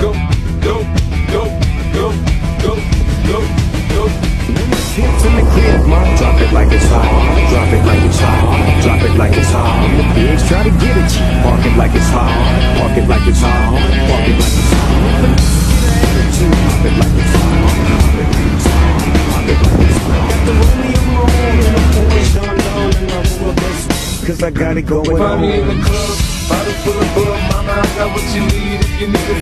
go, go, go, go, go, go, go. Hips in the crib, ma. Drop it like it's hot. Drop it like it's hot. Drop it like it's hot. The pigs try to get at you. Park it like it's hot. Park it like it's hot. Park it like it's hot. Drop it like it's hot. Drop it like it's hot. Drop it like it's hot. Got the Romeo on and the Porsche on and I'm full of this. Cause I got it going on. Find me in the club, bottle full of bug. Mama, I got what you need if you need it.